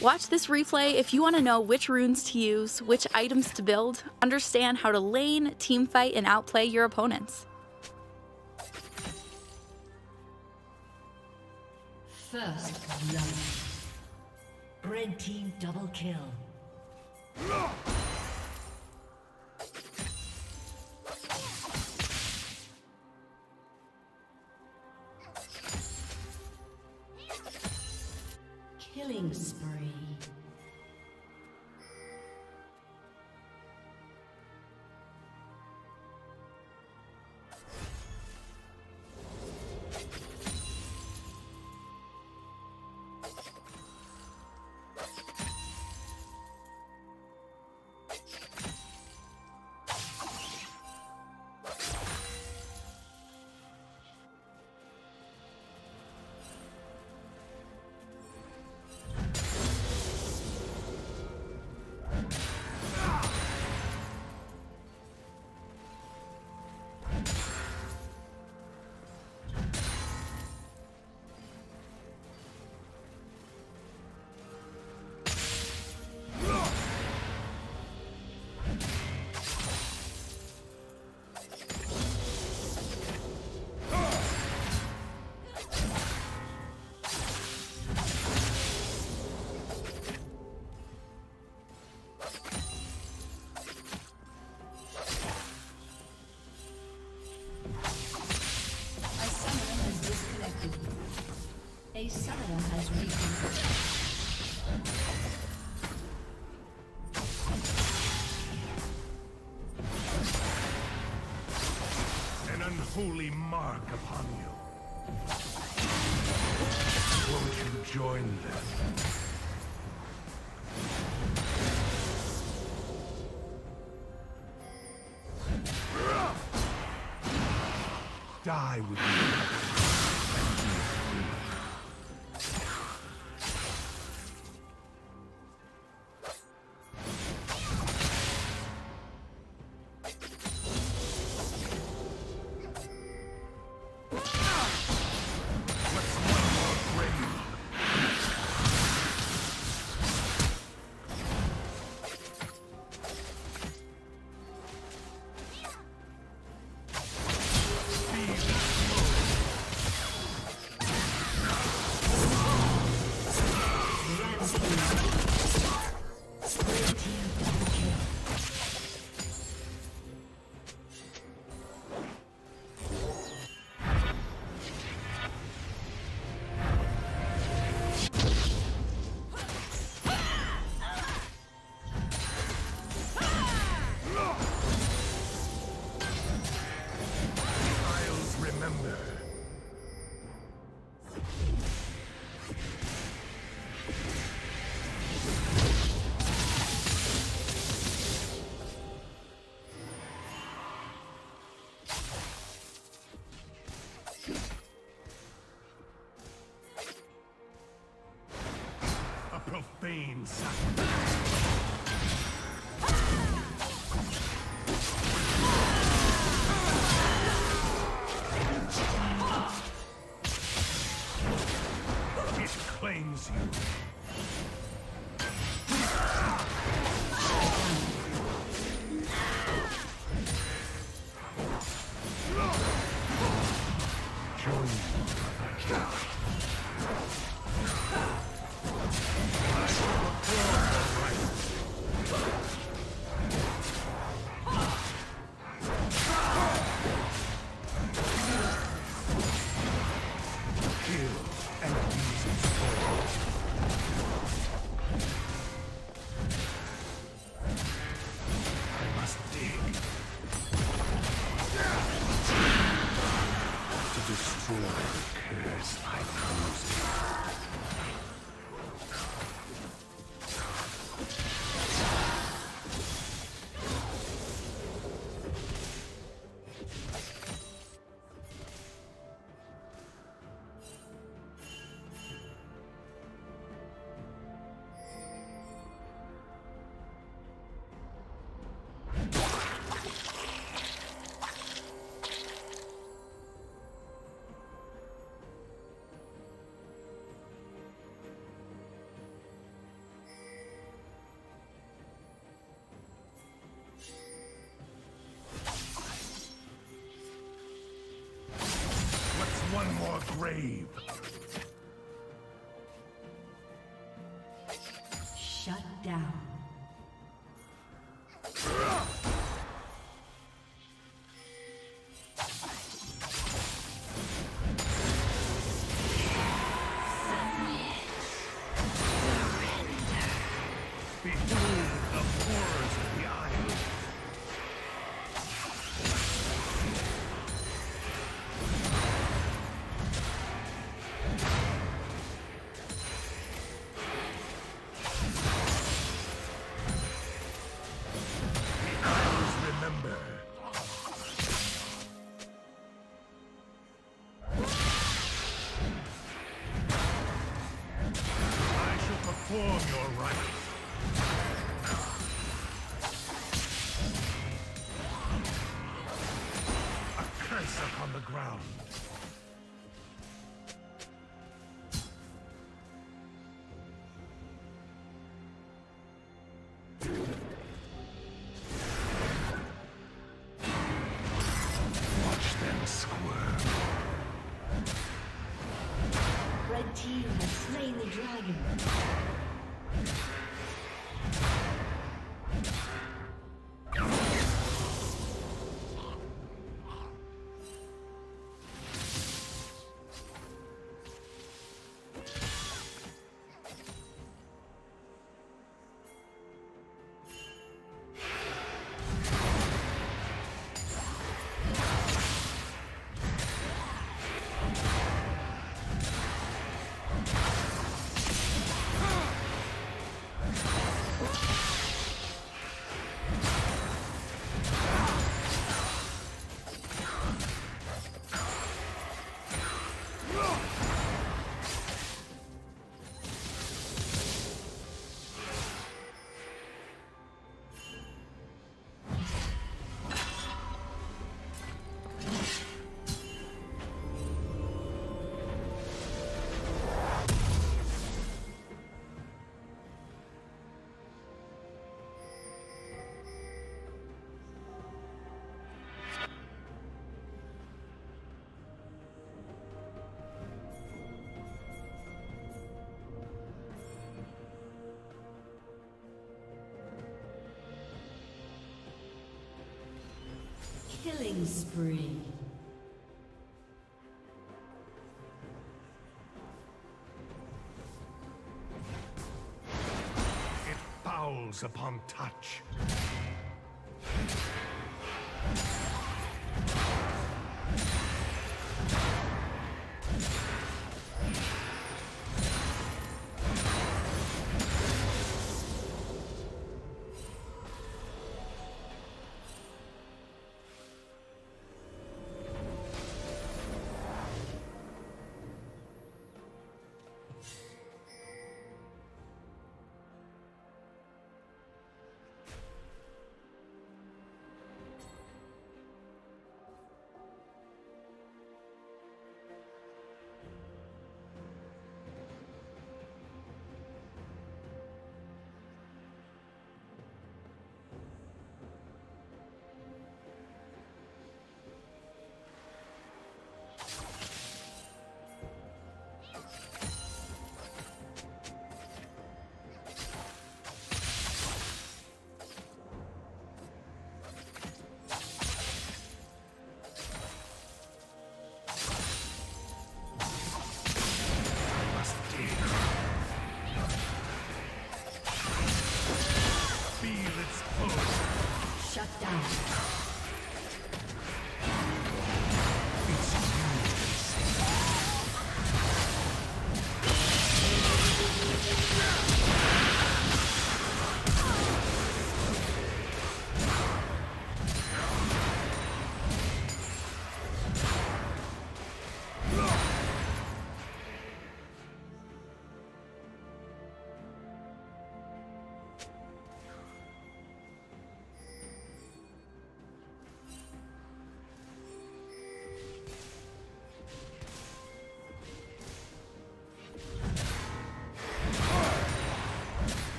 Watch this replay if you want to know which runes to use, which items to build, understand how to lane, teamfight, and outplay your opponents. First love. Red team double kill. Killing spree. A summoner has reconnected. An unholy mark upon you. Won't you join them? Die with me. Profane sacrifice. It claims you. Join me. Kill and use it. grave. Shut down. Behold the horrors of the island. The isles remember. I shall perform your rites. Upon the ground. Watch them squirm. Red team has slain the dragon. Killing spree. It fouls upon touch.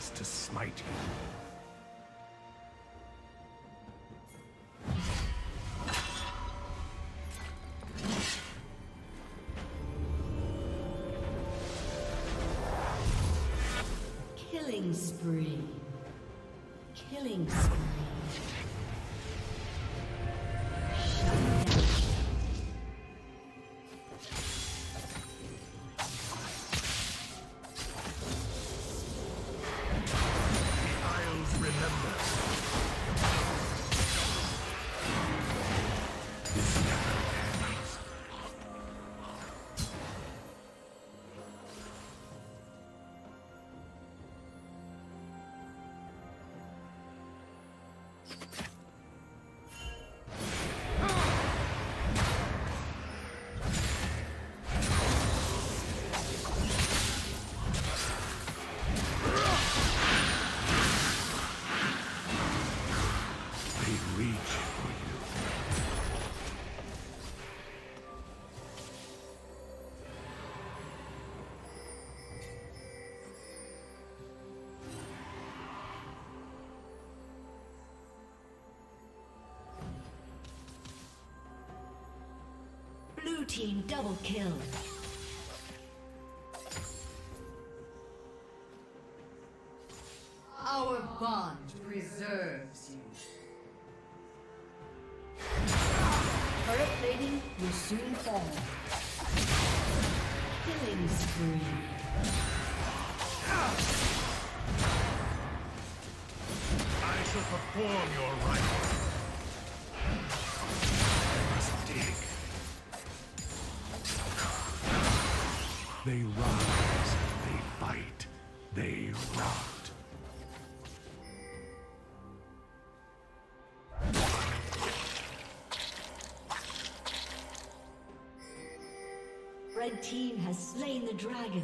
chance to smite you. Killing spree. Killing spree. Blue team double kill. Our bond preserves you. Turret plating will soon fall. Killing spree. I shall perform your rites. I must dig. They rise, they fight, they rot. Red team has slain the dragon.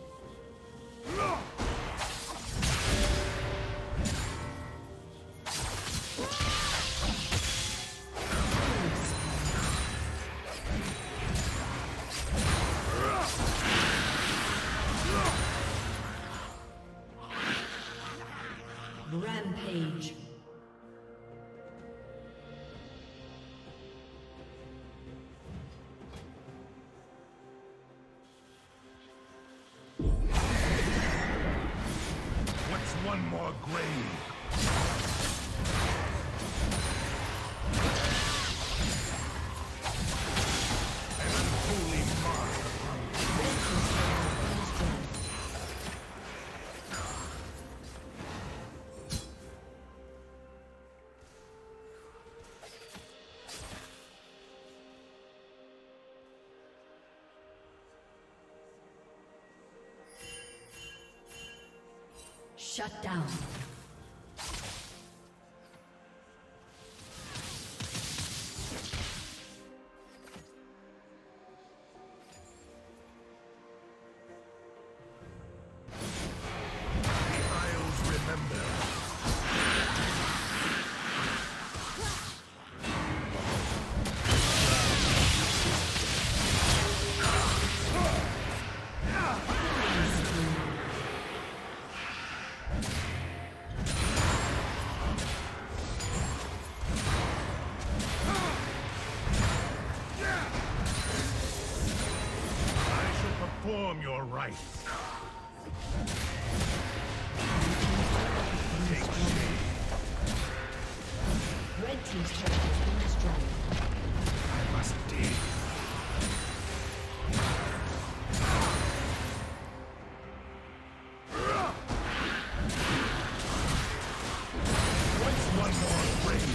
Rampage. What's one more grave? An unholy mark. Shut down. The Isles remember. Perform your rites. Take shame. Red team's turret has been destroyed. I must dig. What's one more grave?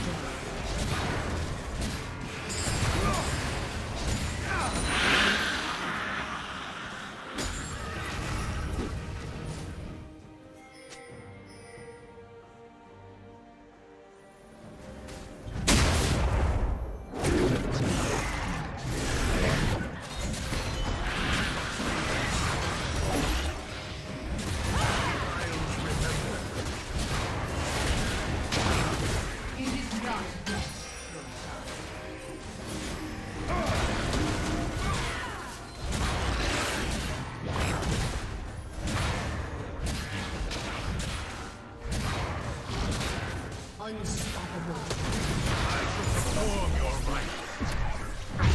Unstoppable. I shall perform your rites.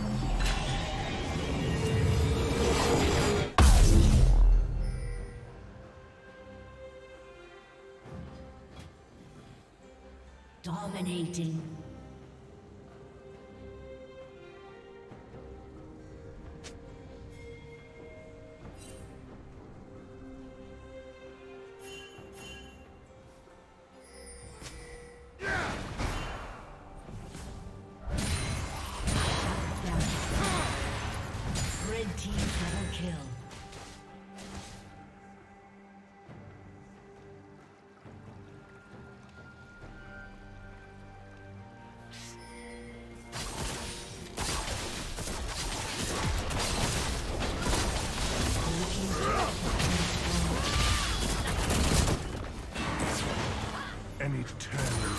Dominating. Red team double kill. An eternal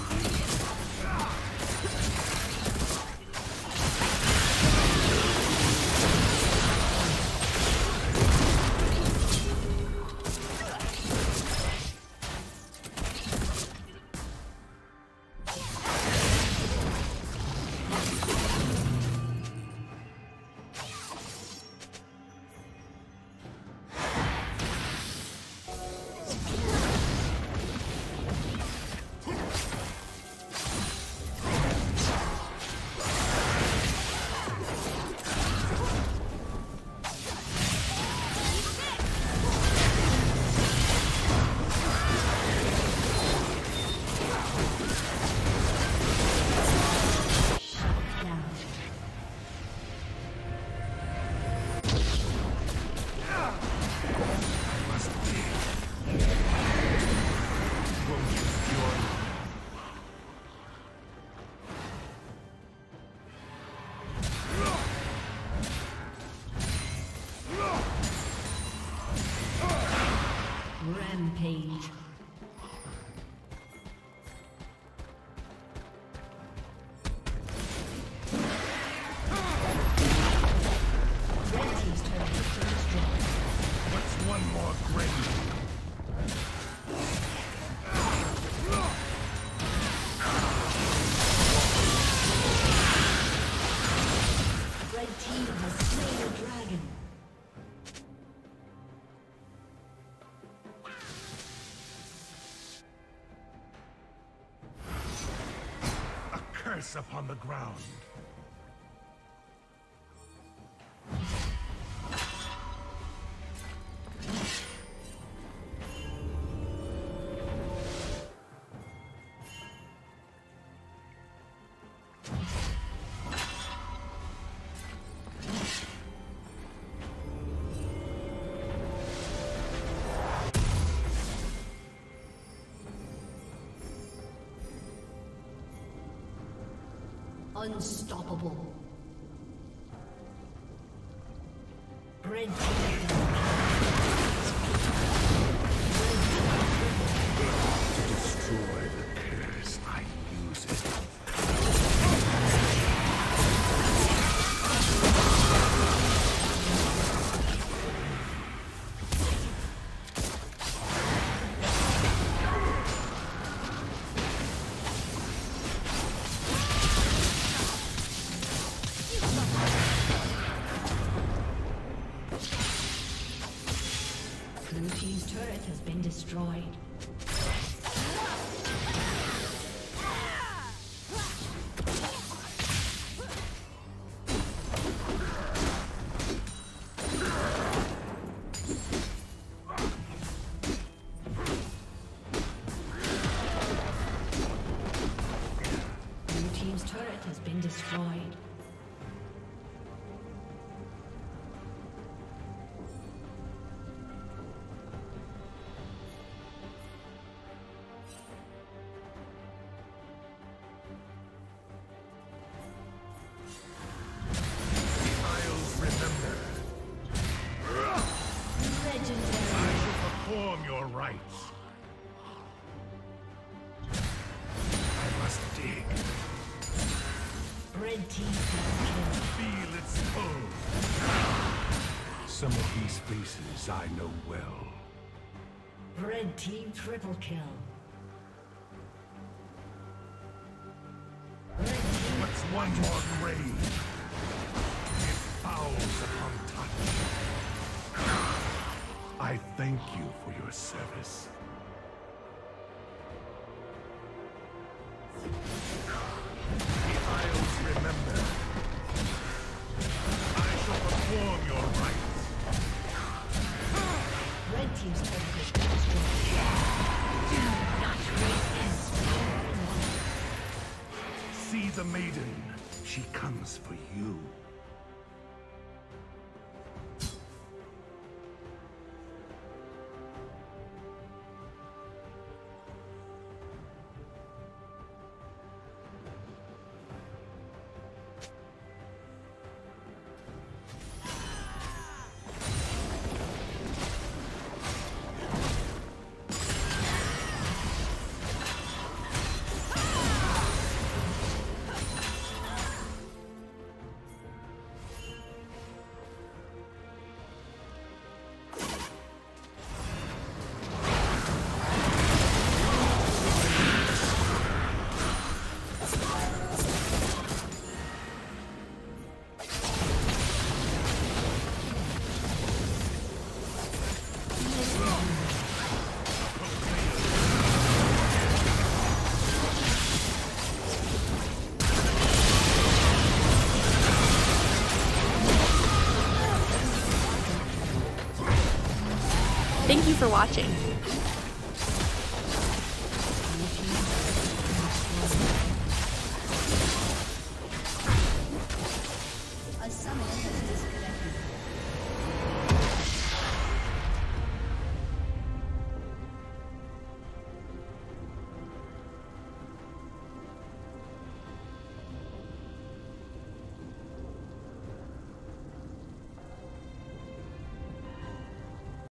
Rampage. Red team's turret has been destroyed. What's one more grave? Red team has slain a dragon. A curse upon the ground. Unstoppable. Red team. To destroy the curse, I use it. Blue team's turret has been destroyed. Blue team's turret has been destroyed. I'll remember. Legendary. I shall perform your rites. I must dig. Red team double kill. Feel its pull. Some of these faces I know well. Red team triple kill. One more grave. It fouls upon touch. I thank you for your service. The Isles remember. I shall perform your rites. Red team's turret has been destroyed. Do not resist. See the maiden. She comes for you. Thank you for watching.